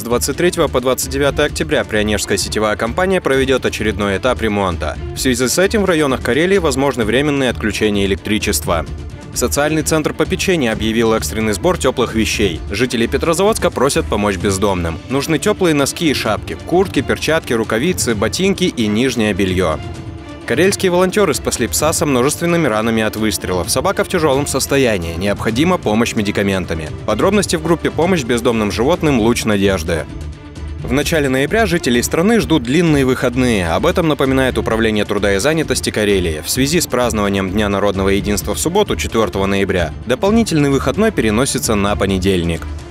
23 по 29 октября Прионежская сетевая компания проведет очередной этап ремонта. В связи с этим в районах Карелии возможны временные отключения электричества. Социальный центр попечения объявил экстренный сбор теплых вещей. Жители Петрозаводска просят помочь бездомным. Нужны теплые носки и шапки, куртки, перчатки, рукавицы, ботинки и нижнее белье. Карельские волонтеры спасли пса со множественными ранами от выстрелов. Собака в тяжелом состоянии. Необходима помощь медикаментами. Подробности в группе «Помощь бездомным животным. Луч надежды». В начале ноября жителей страны ждут длинные выходные. Об этом напоминает Управление труда и занятости Карелии. В связи с празднованием Дня народного единства в субботу, 4 ноября, дополнительный выходной переносится на понедельник.